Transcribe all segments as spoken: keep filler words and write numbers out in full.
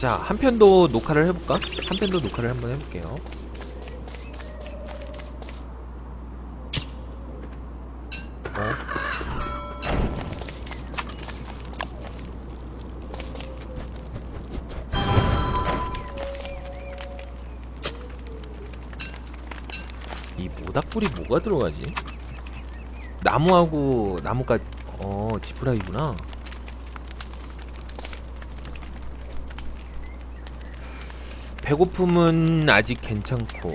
자, 한 편도 녹화를 해볼까? 한 편도 녹화를 한번 해볼게요. 어? 이 모닥불이 뭐가 들어가지? 나무하고 나무까지. 어, 지푸라기구나. 배고픔은 아직 괜찮고,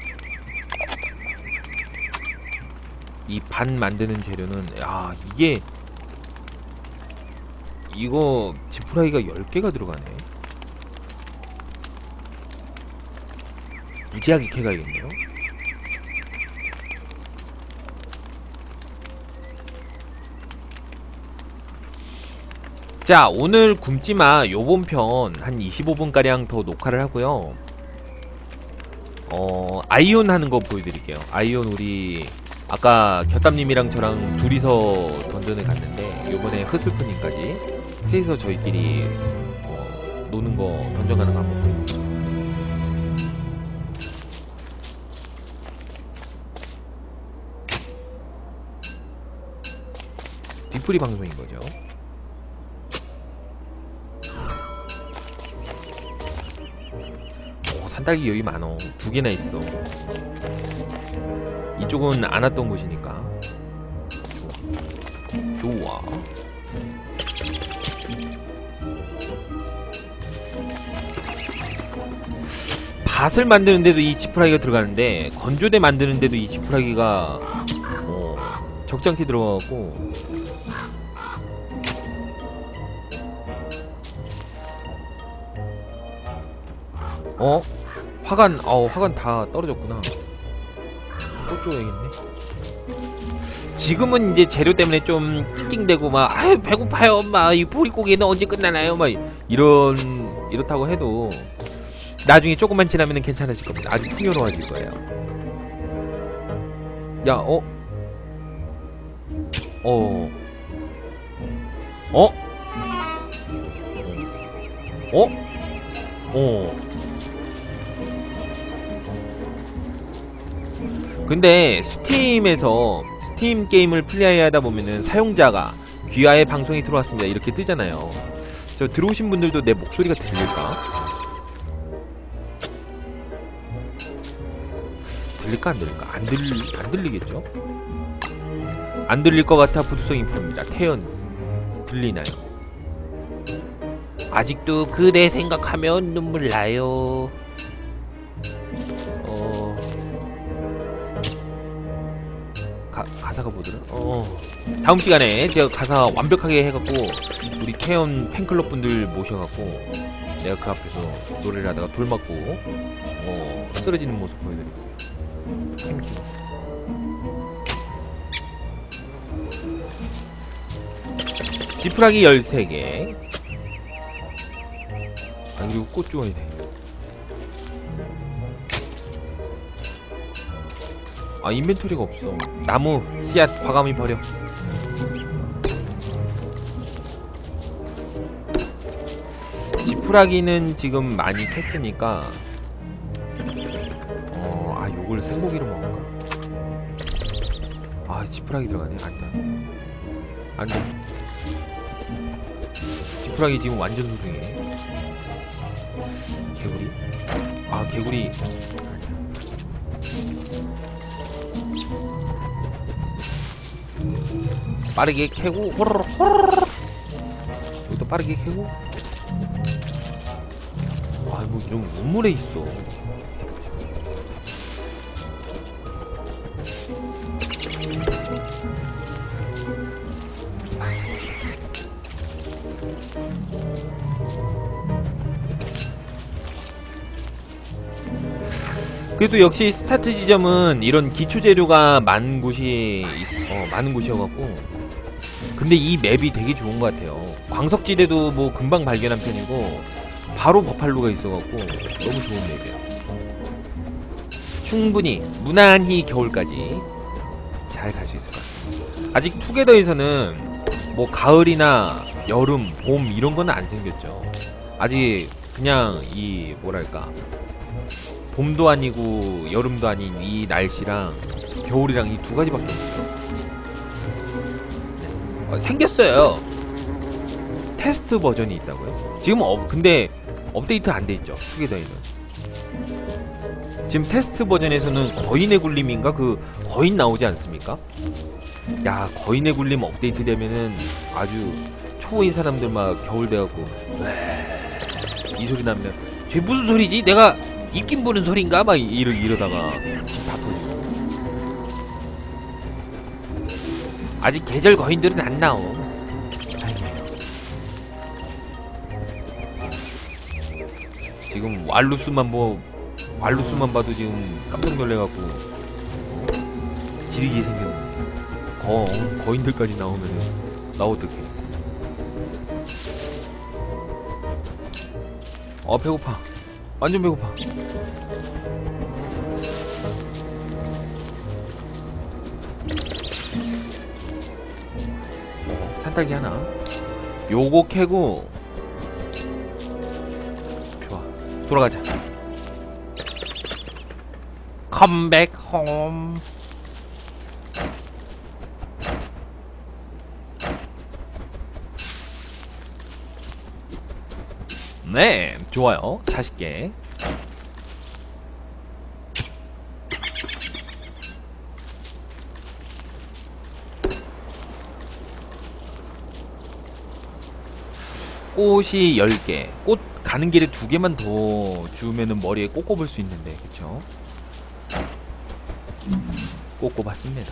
이 반 만드는 재료는, 야, 이게 이거 지푸라기가 열 개가 들어가네. 무지하게 캐가야겠네요. 자, 오늘 굶지마 요번 편 한 이십오 분가량 더 녹화를 하고요. 어, 아이온 하는 거 보여드릴게요. 아이온 우리 아까 곁담님이랑 저랑 둘이서 던전을 갔는데, 요번에 흐슬프님까지 셋이서 저희끼리 어, 노는 거, 던전 가는 거 한번 보여드릴게요. 뒷풀이 방송인 거죠. 산딸기 여기 많어. 두 개나 있어. 이쪽은 안 왔던 곳이니까. 좋아. 밭을 만드는데도 이 지푸라기가 들어가는데, 건조대 만드는데도 이 지푸라기가 어, 적잖게 들어가고. 어? 화관, 어, 화관 다 떨어졌구나. 또 쪼야겠네. 지금은 이제 재료 때문에 좀 낑낑대고 막, 아유, 배고파요, 엄마. 이 보릿고기는 언제 끝나나요? 막, 이런, 이렇다고 해도, 나중에 조금만 지나면 괜찮아질 겁니다. 아주 풍요로워질 거예요. 야, 어? 어? 어? 어? 어? 근데 스팀에서 스팀 게임을 플레이하다 보면은 사용자가 귀하의 방송이 들어왔습니다 이렇게 뜨잖아요. 저 들어오신 분들도 내 목소리가 들릴까? 들릴까 안 들릴까? 안 들리 안 들리겠죠? 안 들릴 것 같아 부두성 인포입니다. 태연 들리나요? 아직도 그대 생각하면 눈물 나요. 가사가 뭐더라? 어. 다음 시간에 제가 가사 완벽하게 해갖고 우리 태연 팬클럽 분들 모셔갖고 내가 그 앞에서 노래를 하다가 돌 맞고 어 쓰러지는 모습 보여드리고 재밌게. 지푸라기 열세 개. 아, 그리고 꽃 주워야 돼. 아, 인벤토리가 없어. 나무, 씨앗, 과감히 버려. 지푸라기는 지금 많이 캤으니까 어, 아, 요걸 생고기로 먹을까? 아, 지푸라기 들어가네. 안돼 안돼. 지푸라기 지금 완전 소중해. 개구리? 아, 개구리. 빠르게 캐고 호로록 호로록. 여기도 빠르게 캐고. 아이고, 좀 우물에 있어. 그래도 역시 스타트 지점은 이런 기초 재료가 많은 곳이 어, 많은 곳이어갖고. 근데 이 맵이 되게 좋은 것 같아요. 광석지대도 뭐 금방 발견한 편이고 바로 버팔로가 있어갖고 너무 좋은 맵이야. 충분히 무난히 겨울까지 잘 갈 수 있을 것 같아요. 아직 투게더에서는 뭐 가을이나 여름, 봄 이런 거는 안 생겼죠. 아직 그냥 이 뭐랄까 봄도 아니고 여름도 아닌 이 날씨랑 겨울이랑 이 두 가지밖에 없어요. 네. 어, 생겼어요. 테스트 버전이 있다고요? 지금 어 근데 업데이트 안 돼 있죠. 투게더에는. 지금 테스트 버전에서는 거인의 굴림인가 그 거인 나오지 않습니까? 야, 거인의 굴림 업데이트 되면은 아주 초보인 사람들 막 겨울 돼갖고 이 소리 나면 쟤 무슨 소리지? 내가 입김 부는 소린가? 막 이러, 이러다가 다 터지고. 아직 계절 거인들은 안 나오. 지금 왈루스만 뭐 왈루스만 봐도 지금 깜짝 놀래갖고 지리게 생겼는데 거, 거인들까지 나오면은 나 어떡해. 어 배고파. 완전 배고파. 산딸기 하나. 요거 캐고 좋아. 돌아가자. 컴백 홈. 네, 좋아요. 사십 개. 꽃이 열 개. 꽃 가는 길에 두 개만 더 주면은 머리에 꽃 꼽을 수 있는데, 그쵸? 꽃 꼽았습니다.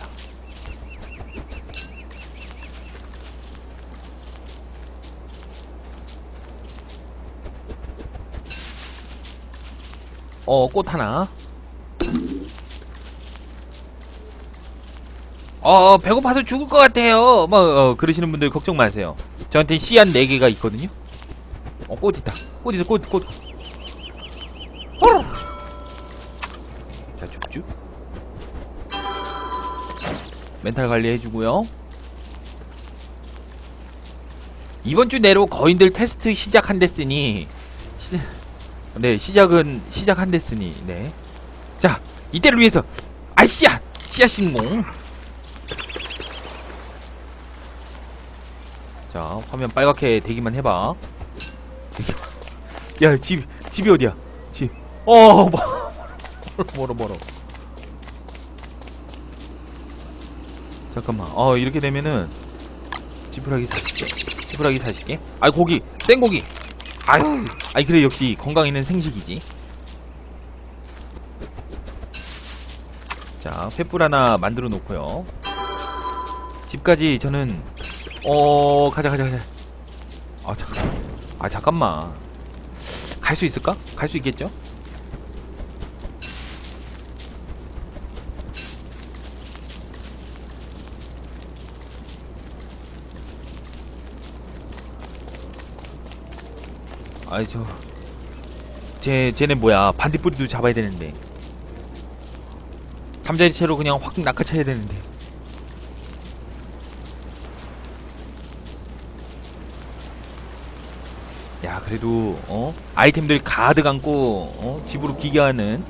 어, 꽃 하나. 어, 배고파서 죽을 것 같아요. 뭐, 어, 그러시는 분들 걱정 마세요. 저한테 씨앗 네 개가 있거든요. 어, 꽃 있다. 꽃 있어, 꽃, 꽃. 어! 자, 쭉쭉. 멘탈 관리 해주고요. 이번 주 내로 거인들 테스트 시작한댔으니, 시, 네, 시작은, 시작한댔으니, 네. 자, 이때를 위해서, 아이, 씨앗! 씨앗 신공. 자, 화면 빨갛게 되기만 해봐. 야, 집, 집이 어디야? 집. 어, 멀어, 멀어, 멀어. 잠깐만. 어, 이렇게 되면은, 지푸라기 사십 개. 지푸라기 사십 개. 아이, 고기. 생고기. 아유, 아이, 그래, 역시 건강에는 생식이지. 자, 횃불 하나 만들어 놓고요. 집까지 저는, 어, 가자, 가자, 가자. 아, 잠깐만. 아, 잠깐만. 갈 수 있을까? 갈 수 있겠죠? 아이, 저. 쟤, 쟤네 뭐야. 반딧불이도 잡아야 되는데. 잠자리채로 그냥 확 낚아쳐야 되는데. 야, 그래도 어? 아이템들이 가득 안고 어? 집으로 기계하는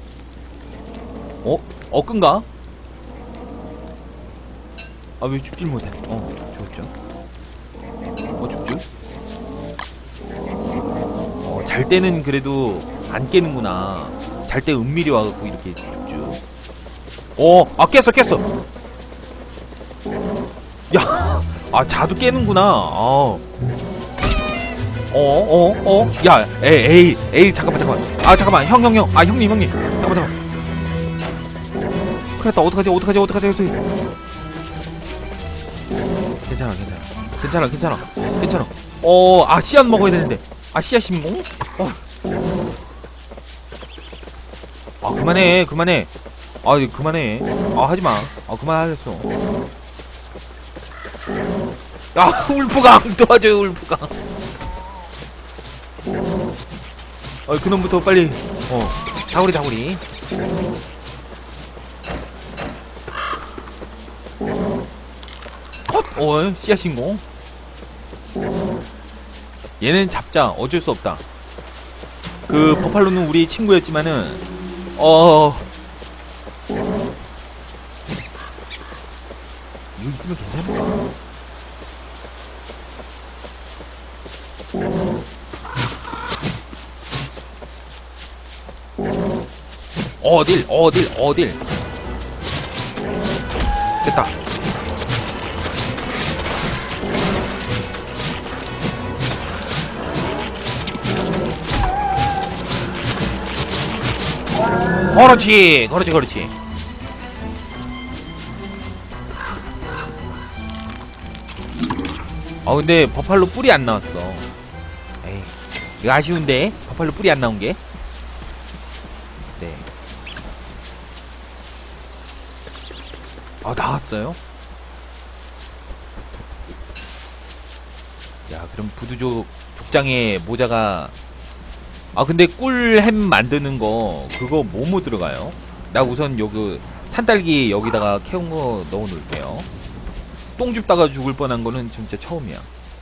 어? 어끈가? 아, 왜 죽질 못해? 어, 죽었죠. 어, 죽죠? 어, 잘 때는 그래도 안 깨는구나. 잘 때 은밀히 와갖고 이렇게 죽죠. 어, 아, 깼어, 깼어. 야, 아, 자도 깨는구나. 아. 어, 어, 어, 야, 에이, 에이, 에이, 잠깐만, 잠깐만. 아, 잠깐만, 형, 형, 형. 아, 형님, 형님. 잠깐만, 잠깐만. 큰일 났다. 어떡하지, 어떡하지, 어떡하지, 어떡하지. 괜찮아, 괜찮아. 괜찮아, 괜찮아. 괜찮아. 어, 아, 씨앗 먹어야 되는데. 아, 씨앗 신공? 어. 아, 그만해, 그만해. 아, 그만해. 아, 하지마. 아, 그만하랬어. 아, 울프강 도와줘요, 울프강. 어, 그놈부터 빨리. 어, 자구리, 자구리. 컷! 어, 씨앗 신공. 얘는 잡자. 어쩔 수 없다. 그 버팔로는 우리 친구였지만은 어 이거 있으면 괜찮을까? 어딜 어딜 어딜 됐다. 그렇지 그렇지 그렇지. 어 근데 버팔로 뿔이 안 나왔어. 에이 이거 아쉬운데 버팔로 뿔이 안 나온 게. 네. 아 나왔어요? 야 그럼 부두족 족장에 모자가 아 근데 꿀햄 만드는 거 그거 뭐뭐 들어가요? 나 우선 여기 산딸기 여기다가 캐온 거 넣어 놓을게요. 똥 줍다가 죽을 뻔한 거는 진짜 처음이야.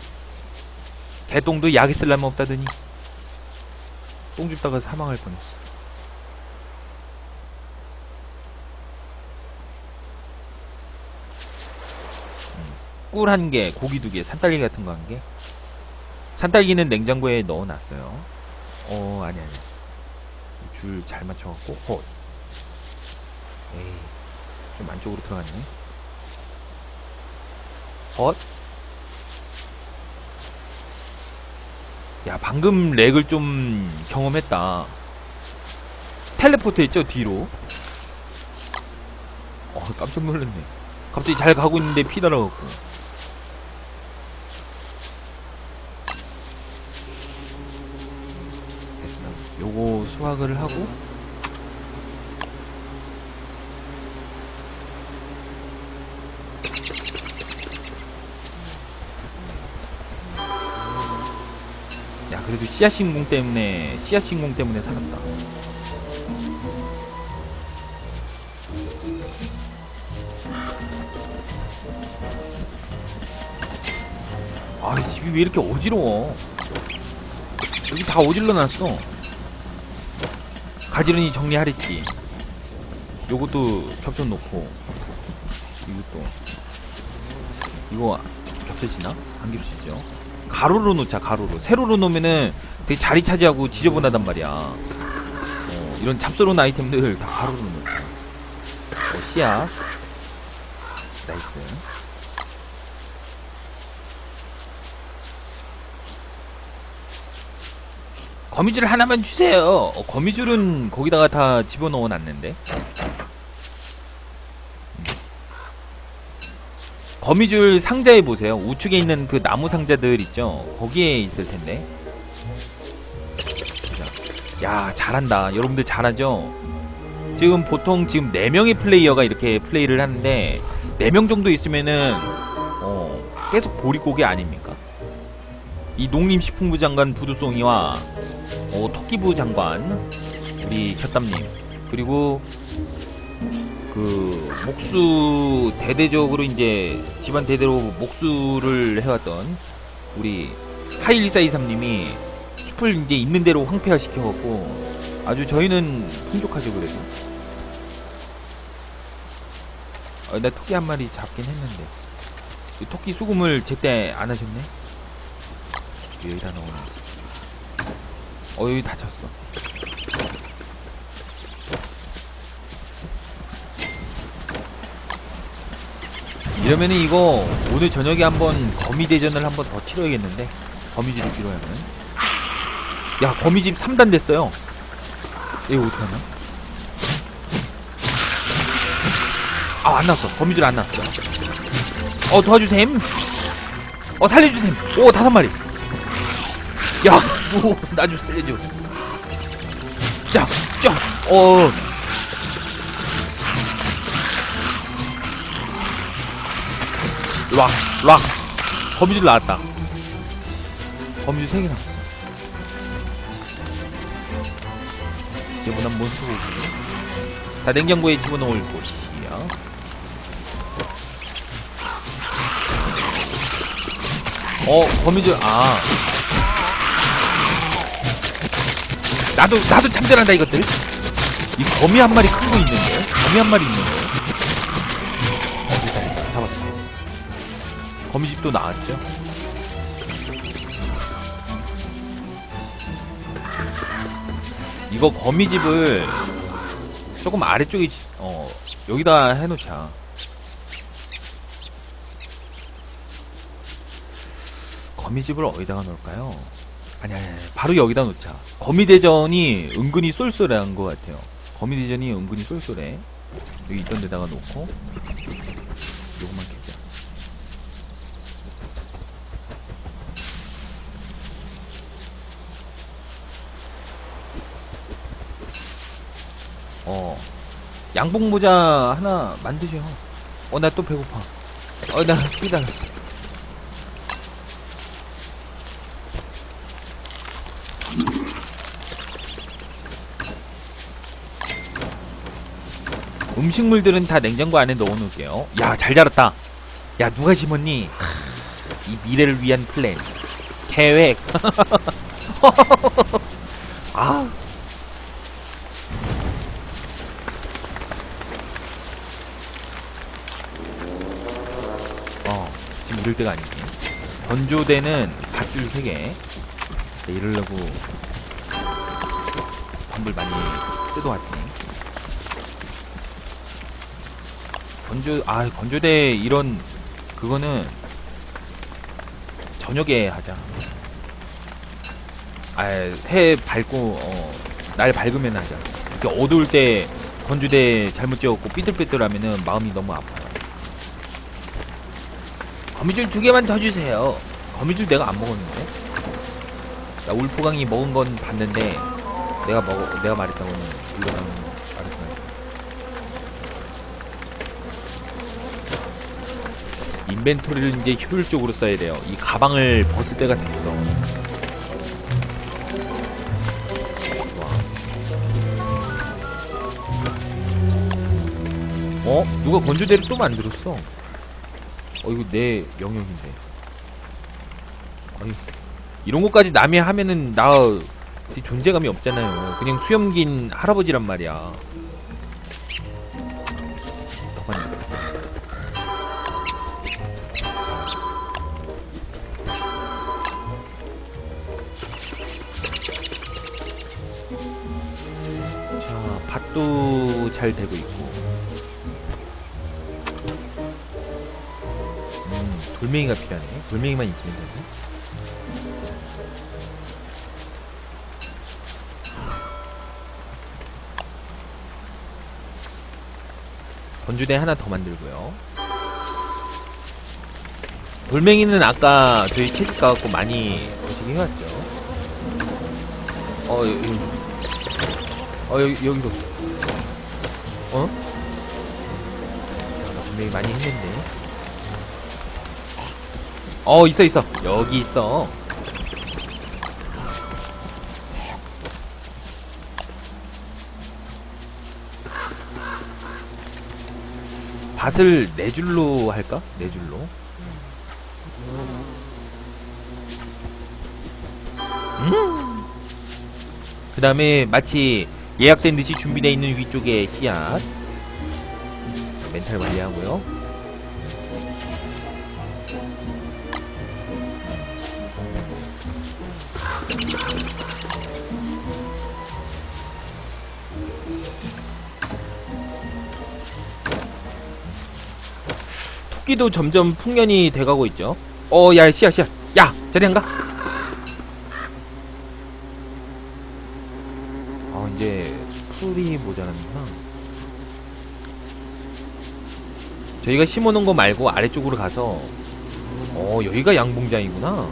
개똥도 약이 쓸라면 없다더니 똥 줍다가 사망할 뻔했어. 꿀 한 개, 고기 두 개, 산딸기 같은 거 한 개. 산딸기는 냉장고에 넣어놨어요. 어, 아니 아니. 줄 잘 맞춰갖고 헛. 에이, 좀 안쪽으로 들어갔네. 헛. 야, 방금 렉을 좀 경험했다. 텔레포트 했죠, 뒤로. 어, 깜짝 놀랐네. 갑자기 잘 가고 있는데 피 날아갔고. 요거 수확을 하고 야 그래도 씨앗 신공 때문에 씨앗 신공 때문에 살았다. 아 이 집이 왜 이렇게 어지러워. 여기 다 어질러 놨어. 가지런히 정리하랬지. 요것도 겹쳐놓고 이것도 이거 겹쳐지나? 안 겹치죠? 가로로 놓자. 가로로 세로로 놓으면은 되게 자리 차지하고 지저분하단 말이야. 어, 이런 잡스러운 아이템들 다 가로로 놓자. 어, 씨앗 나이스. 거미줄 하나만 주세요. 어, 거미줄은 거기다가 다 집어넣어 놨는데. 거미줄 상자에 보세요. 우측에 있는 그 나무 상자들 있죠? 거기에 있을 텐데. 야, 잘한다. 여러분들 잘하죠? 지금 보통 지금 네 명의 플레이어가 이렇게 플레이를 하는데 네 명 정도 있으면은 어, 계속 보릿고개 아닙니까? 이 농림식품부 장관 부두송이와 어, 토끼부 장관 우리 곁담님 그리고 그 목수 대대적으로 이제 집안 대대로 목수를 해왔던 우리 하일사이삼님이 숲을 이제 있는 대로 황폐화 시켜갖고 아주 저희는 풍족하죠. 그래도 어, 나 토끼 한 마리 잡긴 했는데 토끼 수금을 제때 안 하셨네. 여기다 넣어놔. 어 여기 다쳤어. 이러면은 이거 오늘 저녁에 한번 거미대전을 한번 더 치러야겠는데. 거미집이 필요하면 야 거미집 삼 단 됐어요. 이거 어떡하나? 아 안나왔어. 거미줄 안나왔어. 어 도와주셈. 어 살려주셈. 오 다섯 마리. 야, 뭐, 나 좀 살려줘. 자, 자, 어. 락, 락. 거미줄 나왔다. 거미줄 세 개 나왔어. 지저분한 몬스터 고기. 자, 냉장고에 집어넣을 곳이야. 어, 거미줄, 아. 나도 나도 참전한다 이것들. 이 거미 한 마리 큰 거 있는데. 거미 한 마리 있는데. 어, 됐다 됐다 잡았어. 거미집도 나왔죠. 이거 거미집을 조금 아래쪽에 어 여기다 해놓자. 거미집을 어디다가 놓을까요? 아니 아니 아니 바로 여기다 놓자. 거미대전이 은근히 쏠쏠한 것 같아요. 거미대전이 은근히 쏠쏠해. 여기 있던 데다가 놓고 요것만 캐자. 어 양봉모자 하나 만드셔. 어 나 또 배고파. 어 나 끼다. 음식물들은 다 냉장고 안에 넣어놓을게요. 야, 잘 자랐다. 야, 누가 심었니? 이 미래를 위한 플랜, 계획. 아, 어, 지금 이럴 때가 아니지. 건조대는 밧줄 세 개. 이러려고 덤불 많이 뜯어왔지. 건조, 아, 건조대 이런, 그거는, 저녁에 하자. 아, 해 밝고, 어, 날 밝으면 하자. 이렇게 어두울 때 건조대 잘못 지었고 삐뚤삐뚤 하면은 마음이 너무 아파요. 거미줄 두 개만 더 주세요. 거미줄 내가 안 먹었는데? 나 울포강이 먹은 건 봤는데, 내가 먹어, 내가 말했다고는, 이거는, 인벤토리를 이제 효율적으로 써야 돼요. 이 가방을 벗을 때가 됐어. 와. 어? 누가 건조대를 또 만들었어? 어 이거 내 영역인데. 아니, 이런 것까지 남이 하면은 나 존재감이 없잖아요. 그냥 수염긴 할아버지란 말이야. 잠깐만요. 밭도 잘 되고 있고. 음, 돌멩이가 필요하네. 돌멩이만 있으면 되네. 건조대 하나 더 만들고요. 돌멩이는 아까 저희 채집 가갖고 많이 거시기 해왔죠. 어, 여기, 어, 여기, 여기도. 어? 나 분명히 많이 했는데. 어, 있어, 있어. 여기 있어. 밭을 네 줄로 할까? 네 줄로. 음. 그 다음에 마치 예약된 듯이 준비되어 있는 위쪽에 씨앗. 멘탈 관리하고요. 토끼도 점점 풍년이 돼가고 있죠. 어, 야, 씨앗, 씨앗. 야, 저리 안 가? 어, 이제 풀이 모자란구나. 저희가 심어놓은 거 말고 아래쪽으로 가서, 어, 여기가 양봉장이구나.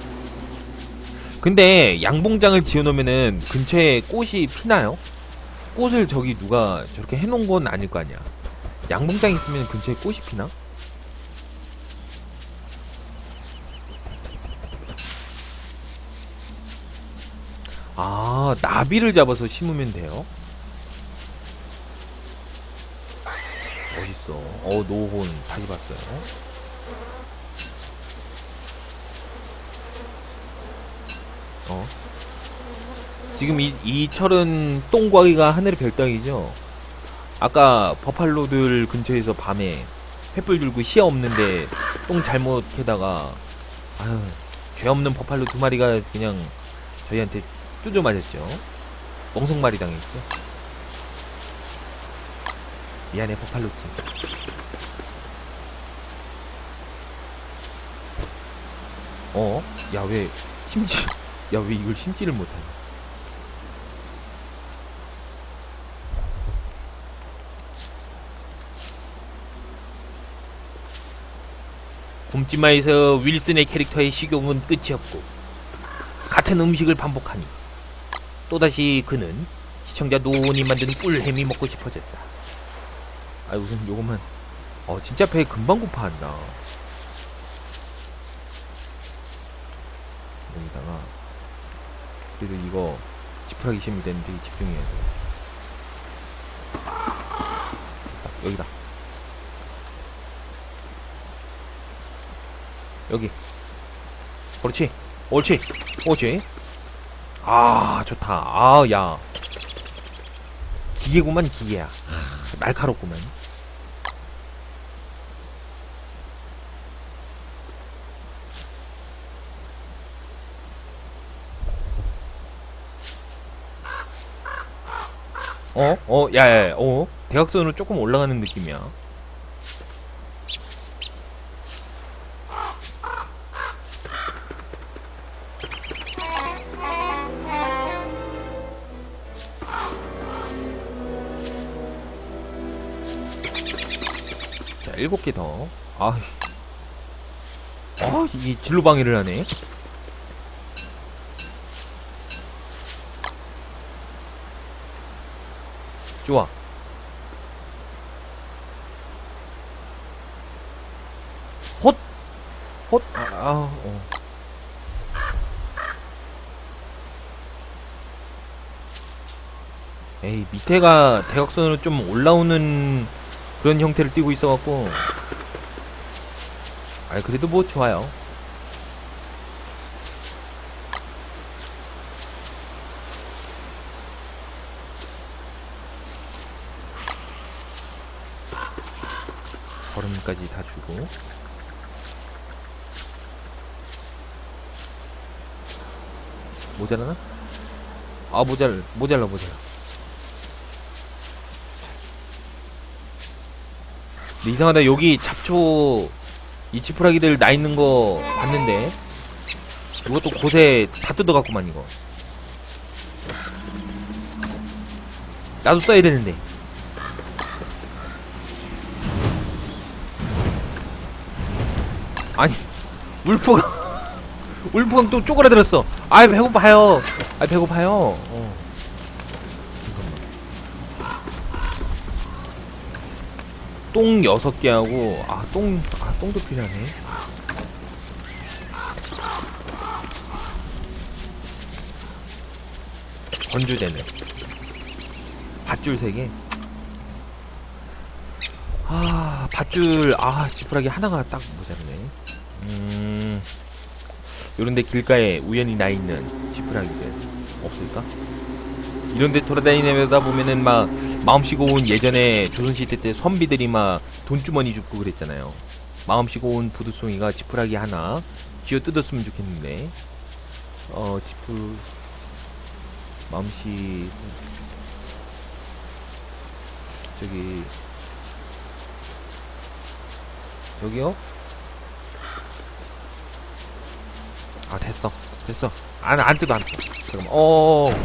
근데 양봉장을 지어놓으면은 근처에 꽃이 피나요? 꽃을 저기 누가 저렇게 해놓은 건 아닐 거 아니야. 양봉장 있으면 근처에 꽃이 피나? 아, 나비를 잡아서 심으면 돼요? 멋있어. 어, 노혼 다시 봤어요. 어? 지금 이, 이 철은 똥과기가 하늘의 별따기죠. 아까 버팔로들 근처에서 밤에 횃불 들고 시야 없는데 똥 잘못 캐다가 아유 죄 없는 버팔로 두 마리가 그냥 저희한테 뚜져 맞았죠. 멍석말이 당했죠. 미안해 버팔로팀. 어? 야 왜 심지 야 왜 이걸 심지를 못하냐. 굶지마에서 윌슨의 캐릭터의 식용은 끝이 없고 같은 음식을 반복하니 또다시 그는 시청자 노온이 만든 꿀햄이 먹고 싶어졌다. 아 우선 요것만 어 진짜 배 금방 고파한다. 여기다가 그래도 이거 지푸라기 심을 때는 되게 집중해야 돼. 여기다 여기 그렇지 옳지 옳지. 아 좋다. 아 야 기계구만 기계야. 하, 날카롭구만. 어? 어? 야야야 어? 대각선으로 조금 올라가는 느낌이야. 자 일곱 개 더. 아, 아, 이 진로 방해를 하네. 좋아. 헛! 헛! 아, 아, 어. 에이, 밑에가 대각선으로 좀 올라오는 그런 형태를 띠고 있어갖고. 아, 그래도 뭐 좋아요. 걸음까지 다 주고. 모자라나? 아 모잘 모잘라 모자라. 근데 이상하다. 여기 잡초 이 지푸라기들 나 있는 거 봤는데 이것도 곳에 다 뜯어갔구만. 이거 나도 써야 되는데. 아니 울프가 울프가 또 쪼그라들었어. 아이 배고파요. 아이 배고파요. 어. 똥 여섯 개 하고 아 똥 아 똥도 필요하네. 건조되네. 밧줄 세 개. 아 밧줄 아 지푸라기 하나가 딱 모자르네. 음 요런데 길가에 우연히 나 있는 지푸라기들 없을까? 이런데 돌아다니다 보면은 막 마음씨 고운 예전에 조선시대 때 선비들이 막 돈주머니 줍고 그랬잖아요. 마음씨 고운 부두송이가 지푸라기 하나 쥐어 뜯었으면 좋겠는데. 어 지푸 마음씨 저기 여기요? 아 됐어 됐어 안, 안 뜯어 안 뜯어. 잠깐만. 어어어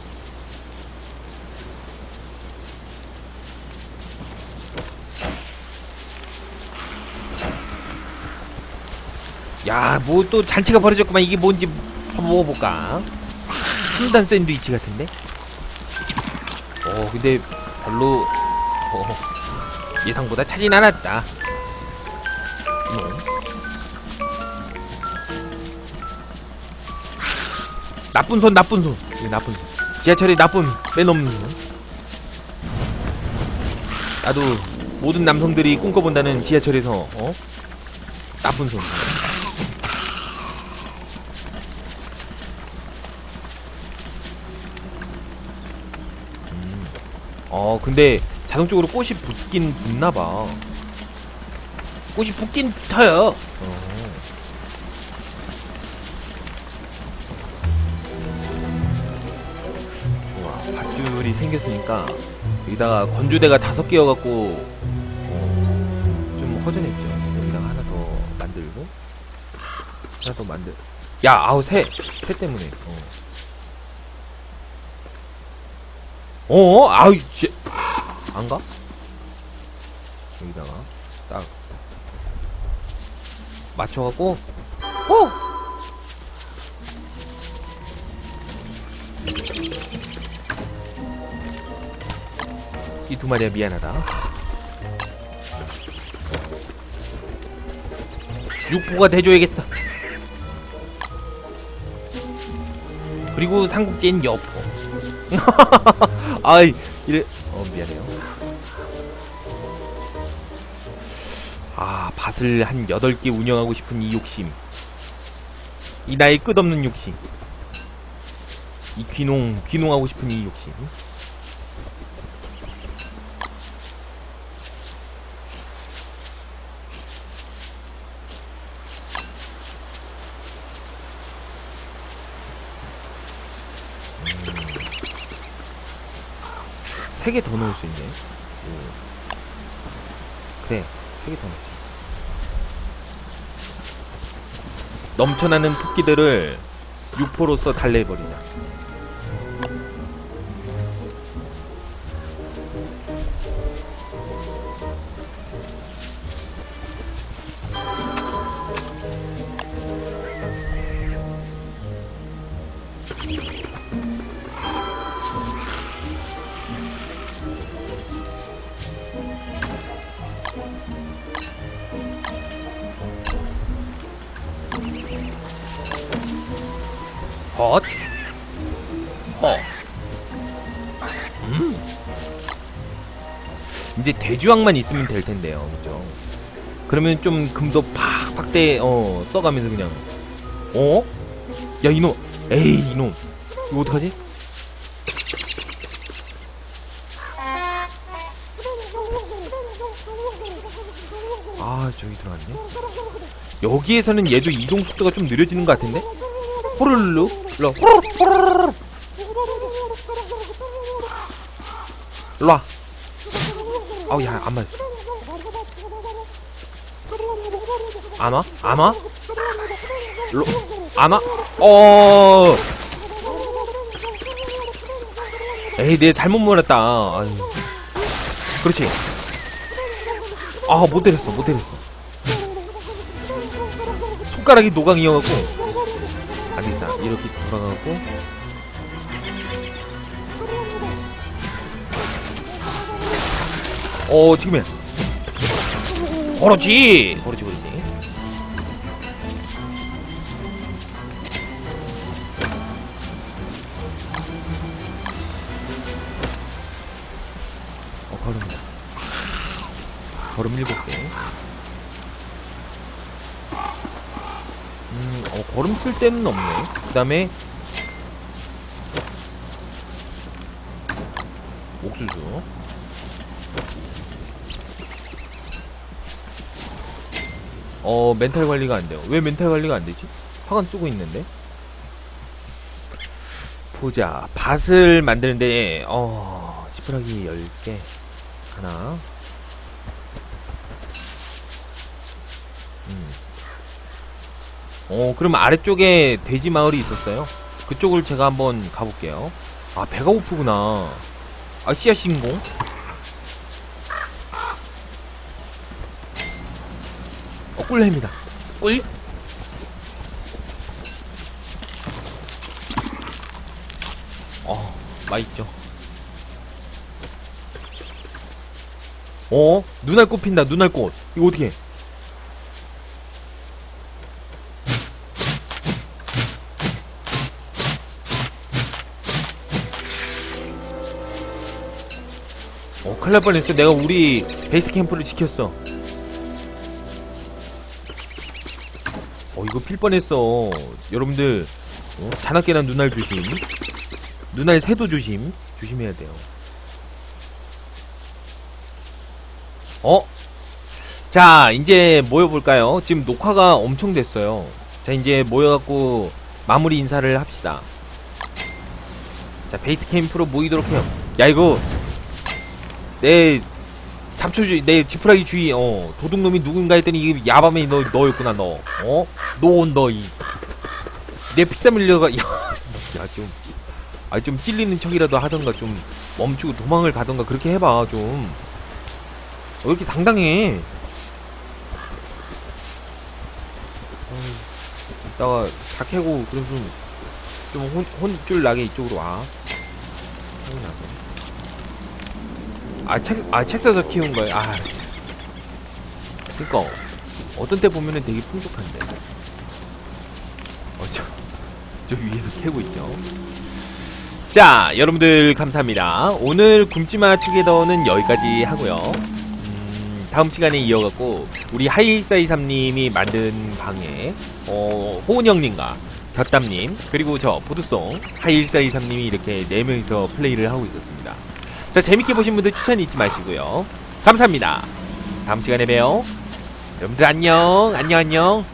야 뭐 또 잔치가 벌어졌구만. 이게 뭔지 한번 먹어볼까. 순단 샌드위치 같은데. 어 근데 별로 어, 예상보다 차진 않았다. 뭐. 나쁜 손 나쁜 손 이게 나쁜 손. 지하철에 나쁜 빼놓는 손. 나도 모든 남성들이 꿈꿔본다는 지하철에서 어? 나쁜 손. 어 근데 자동적으로 꽃이 붙긴 붙나봐. 꽃이 붙긴 붙어요. 어. 좋아, 밧줄이 생겼으니까 여기다가 건조대가 다섯 개여갖고 어, 좀 허전했죠. 여기다가 하나 더 만들고 하나 더 만들. 야, 아우 새, 새 때문에. 어, 어, 아우, 쟤, 안 가? 여기다가 딱 맞춰갖고, 어! 이 두 마리야 미안하다. 육포가 돼줘야겠어. 그리고 삼국지엔 여포. 아이 이래. 어 미안해요. 아 밭을 한 여덟 개 운영하고 싶은 이 욕심, 이 나의 끝없는 욕심, 이 귀농 귀농하고 싶은 이 욕심. 세 개 더 넣을 수 있네. 오. 그래, 세 개 더 넣지. 넘쳐나는 토끼들을 육포로서 달래버리자. 헛! 허! 음! 이제 대주황만 있으면 될 텐데요, 그죠? 그러면 좀 금도 팍팍 대, 어, 써가면서 그냥. 어? 야, 이놈! 에이, 이놈! 이거 어떡하지? 아, 저기 들어갔네? 여기에서는 얘도 이동 속도가 좀 느려지는 것 같은데? 호르르르 일로 호르르르 일로와. 아우 야 안 맞았어. 안 와? 안 와? 일로 안 와? 어 에이 내가 잘못 몰았다. 아유. 그렇지. 아 못 때렸어 못 때렸어. 손가락이 노강이어갖고 안되겠다. 이렇게 돌아가고 어 지금이야. 그렇지 그렇지 그렇지. 어 걸음이다. 걸음 일곱 개. 음, 어, 걸음 쓸 때는 없네. 그 다음에 옥수수. 어 멘탈 관리가 안 돼요. 왜 멘탈 관리가 안 되지? 화관 쓰고 있는데. 보자. 밭을 만드는데 어 지푸라기 열 개 하나. 음. 어 그럼 아래쪽에 돼지 마을이 있었어요. 그쪽을 제가 한번 가볼게요. 아 배가 고프구나. 아 씨앗 신공. 어 꿀햄이다. 꿀. 어 맛있죠. 어 눈알꽃 핀다. 눈알꽃. 이거 어떻게 해? 어, 큰일 날 뻔했어. 내가 우리 베이스 캠프를 지켰어. 어, 이거 필 뻔했어. 여러분들, 어, 자나깨나 눈알 조심. 눈알 새도 조심. 조심해야 돼요. 어? 자, 이제 모여볼까요? 지금 녹화가 엄청 됐어요. 자, 이제 모여갖고 마무리 인사를 합시다. 자, 베이스 캠프로 모이도록 해요. 야, 이거 내 잡초주의, 내 지푸라기 주의, 어 도둑놈이 누군가 했더니 이게 야밤에 너 너였구나. 너 어? 노온 너이 내 피땀 흘려가. 야, 야, 좀 아, 좀 찔리는 척이라도 하던가, 좀 멈추고 도망을 가던가 그렇게 해봐. 좀 왜 이렇게 당당해? 이따가 다 캐고 그럼 좀 좀 혼, 혼줄 나게 이쪽으로 와. 아, 책, 아, 책 써서 키운 거야. 아, 그니까 어떤 때 보면은 되게 풍족한데. 어, 저, 저 위에서 캐고 있죠. 자, 여러분들 감사합니다. 오늘 굶지마 투게더는 여기까지 하고요. 음, 다음 시간에 이어갖고 우리 하이일사이삼님이 만든 방에 어, 호은형님과 곁담님 그리고 저 보드송 하이일사이삼님이 이렇게 네 명이서 플레이를 하고 있었습니다. 자, 재밌게 보신 분들 추천 잊지 마시고요. 감사합니다. 다음 시간에 봬요. 여러분들 안녕 안녕 안녕.